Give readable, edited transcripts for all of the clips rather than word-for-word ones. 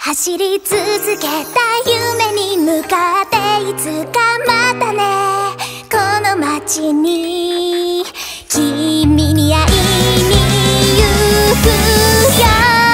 走り続けた夢に向かっていつかまたねこの街に君に会いに行くよ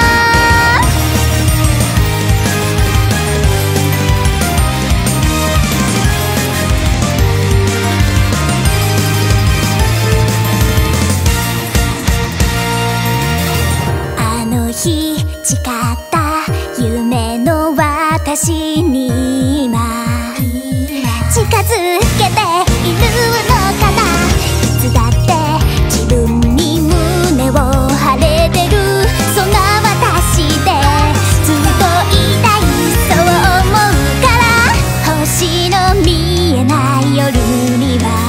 あの日誓った夢の私に今近づけているのかないつだって自分に胸を張れてるそんな私でずっといたいそう思うから星の見えない夜には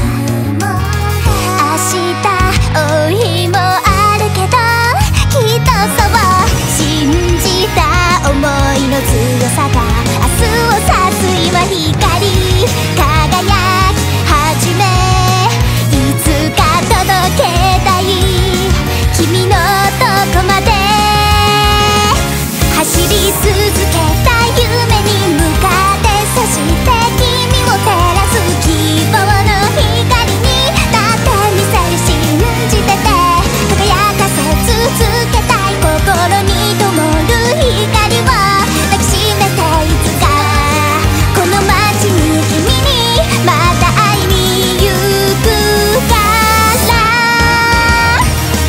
明日追いもあるけどきっとそう信じた想いの強さが明日を指す今光輝き始めいつか届けたい君のとこまで走り続けた夢に向かってそして君を照らす希望の光になってみせる信じてて輝かせ続けたい心に灯る光を抱きしめていつかこの街に君にまた会いに行くから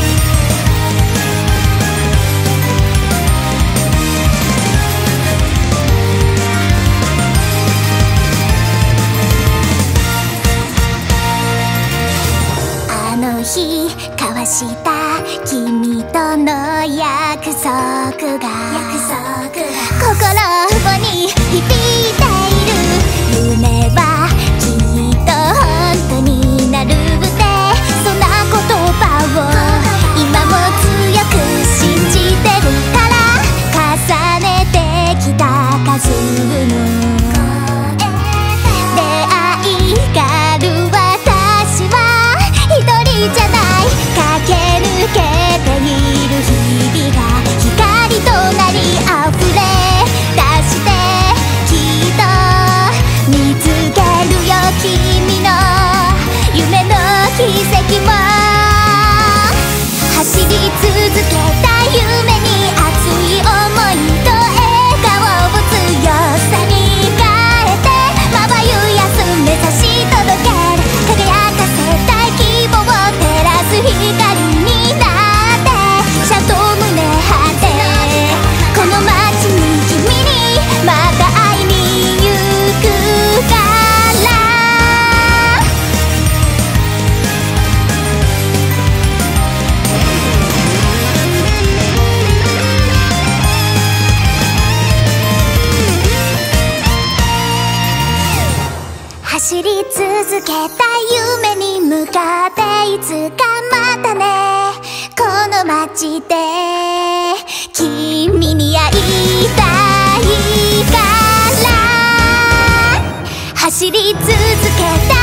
あの日交わした君との約束が心に響いている夢はきっと本当になるってそんな言葉を今も強く信じてるから重ねてきた数の出会いがある私は一人じゃない駆け抜けている日々が光となり溢れ出してきっと見つけるよ君の夢の奇跡も走り続けた夢に熱い想いと笑顔を強さに変えてまばゆい明日目指し届ける輝かせたい希望を照らす光になってシャドウ胸張ってこの街に君にまた会いに行くから走り続けた夢に向かっていつかまたねこの街で君に会いたいから走り続けた